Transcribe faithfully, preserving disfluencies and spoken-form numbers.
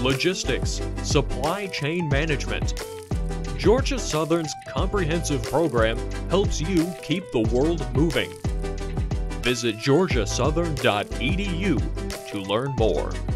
logistics, supply chain management. Georgia Southern's comprehensive program helps you keep the world moving. Visit georgia southern dot e d u to learn more.